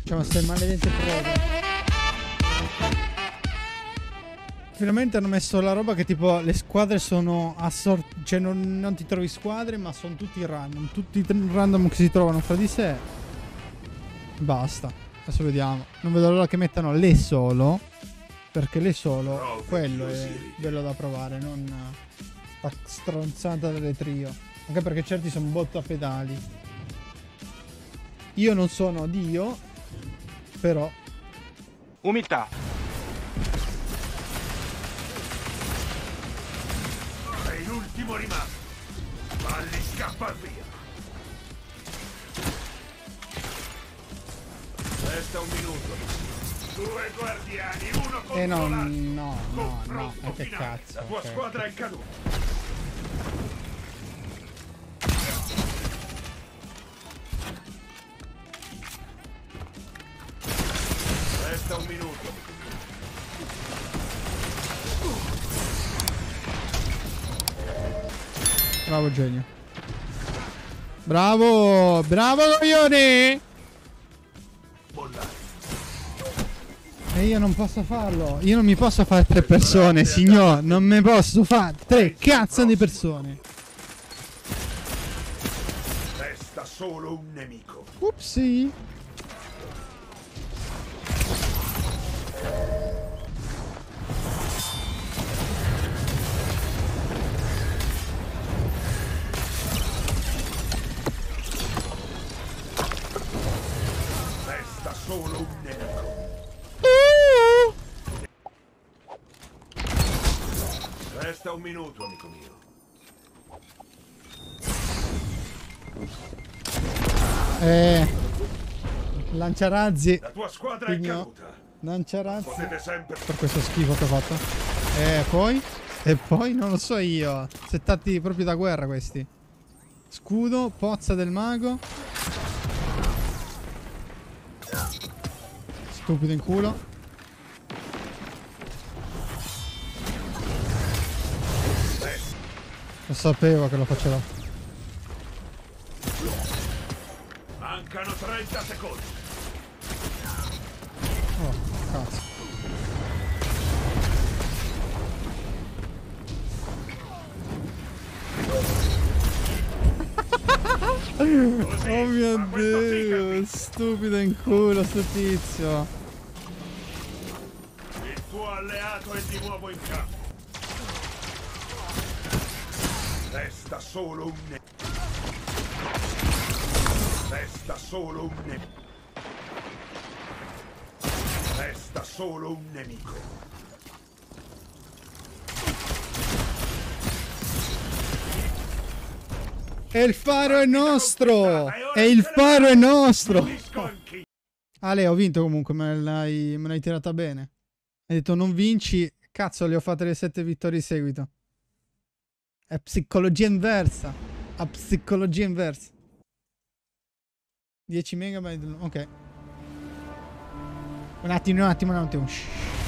Facciamo queste maledette prove. Finalmente hanno messo la roba che tipo le squadre sono cioè non ti trovi squadre, ma sono tutti random. Tutti random che si trovano fra di sé. Basta. Adesso vediamo. Non vedo l'ora che mettano le solo. Perché le solo, quello è bello da provare, non sta stronzata delle trio. Anche perché certi sono botto a pedali. Io non sono Dio, però... Umiltà. Sei l'ultimo rimasto. Falli scappar via. Resta un minuto. 2 guardiani, uno contro no, l'altro. no, che finale. cazzo. La tua Okay. squadra è caduta. Resta un minuto. Bravo genio. Bravo, bravo coglione! Bollare. E io non posso farlo. Io non mi posso fare 3 persone, signor. Non mi posso fare 3 cazzo di persone. Resta solo un nemico. Upsi. Resta solo un nemico. Resta un minuto, amico mio. Lanciarazzi. La tua squadra è Pigno. caduta. Lanciarazzi. Potete sempre... Per questo schifo che ho fatto. Poi? E poi non lo so io. Settati proprio da guerra questi. Scudo, pozza del mago. Stupido in culo. Lo sapevo che lo faceva. Mancano 30 secondi. Oh, cazzo. Oh mio Dio, stupido in culo sto tizio. Il tuo alleato è di nuovo in campo. Resta solo un nemico. Resta solo un nemico. Resta solo un nemico. E il faro è nostro! E il faro è nostro! Finisco anch'io. Ale, ho vinto comunque, me l'hai tirata bene. Hai detto non vinci, cazzo, le ho fatte le 7 vittorie di seguito. È psicologia inversa. A psicologia inversa. 10 megabyte, ok. Un attimo. Shh.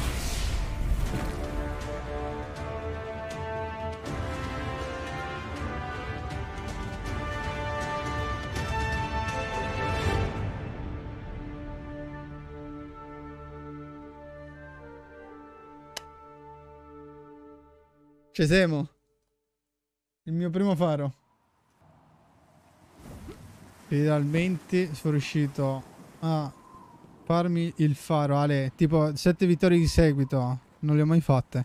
Ci siamo. Il mio primo faro. Finalmente sono riuscito a farmi il faro. Ale, tipo 7 vittorie di seguito. Non le ho mai fatte.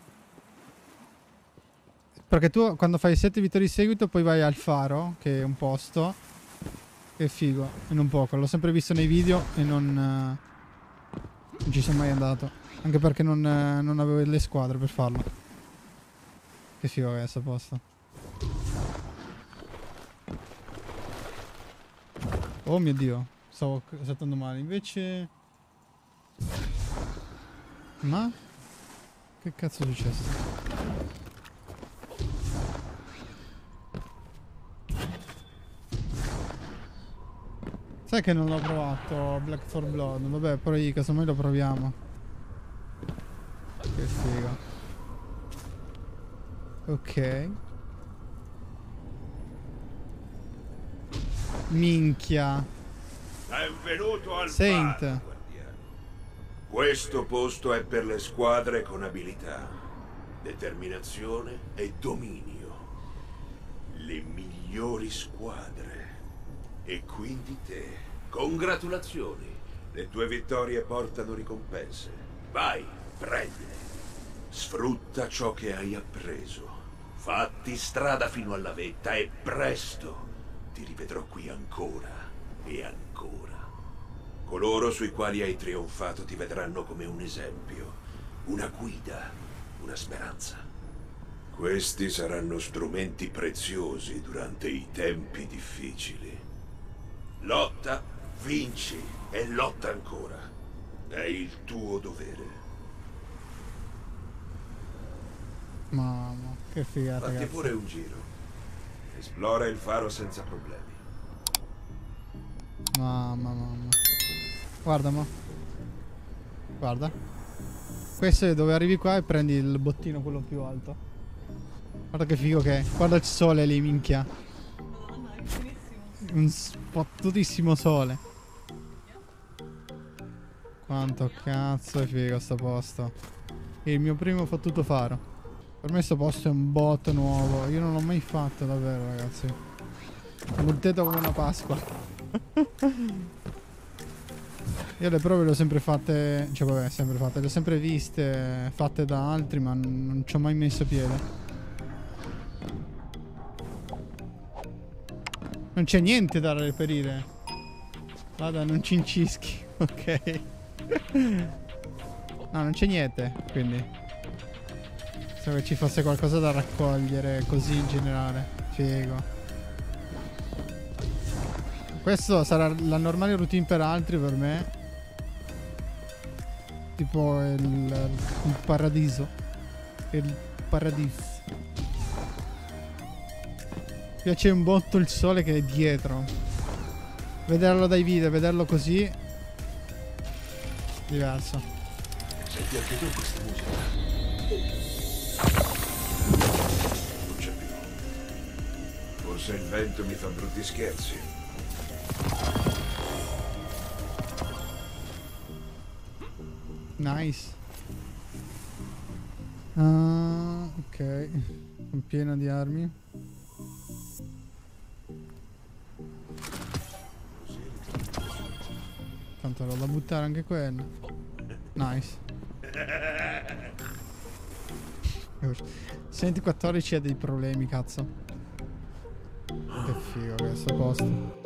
Perché tu quando fai 7 vittorie di seguito poi vai al faro, che è un posto. Che è figo. E non poco. L'ho sempre visto nei video e non ci sono mai andato. Anche perché non avevo le squadre per farlo. Che figo che è sto posto. Oh mio Dio. Stavo saltando male. Invece... Ma? Che cazzo è successo? Sai che non l'ho provato Black 4 Blood? Vabbè, poi casomai lo proviamo. Che figo. Ok. Minchia. Benvenuto al Saint. bar, guardiano. Questo posto è per le squadre con abilità, determinazione e dominio. Le migliori squadre. E quindi te. Congratulazioni. Le tue vittorie portano ricompense. Vai, prendile. Sfrutta ciò che hai appreso. Fatti strada fino alla vetta e presto ti rivedrò qui ancora e ancora. Coloro sui quali hai trionfato ti vedranno come un esempio, una guida, una speranza. Questi saranno strumenti preziosi durante i tempi difficili. Lotta, vinci e lotta ancora. È il tuo dovere. Mamma, che figata, Fatti ragazzi. pure un giro. Esplora il faro senza problemi. Mamma. Guarda, ma. Guarda. Questo è dove arrivi qua e prendi il bottino, quello più alto. Guarda che figo che è. Guarda il sole lì, minchia. Un sfottutissimo sole. Quanto cazzo è figo sto posto. È il mio primo fottuto faro. Per me sto posto è un botto nuovo. Io non l'ho mai fatto davvero, ragazzi. Multeto come una Pasqua. Io le prove le ho sempre fatte. Cioè vabbè, sempre fatte. Le ho sempre viste, fatte da altri, ma non ci ho mai messo piede. Non c'è niente da reperire. Vada, non ci incischi. Ok. No, non c'è niente, quindi. Se che ci fosse qualcosa da raccogliere così in generale. Figo. Questo sarà la normale routine per altri, per me. Tipo il paradiso. Il paradiso. Mi piace un botto il sole che è dietro. Vederlo dai video, vederlo così. Diverso. Senti anche tu questa musica? Non c'è più. Forse il vento mi fa brutti scherzi. Nice. Ok. Sono pieno di armi. Tanto l'ho da buttare anche quello. Nice. Senti 14 ha dei problemi, cazzo. Che figo questo posto.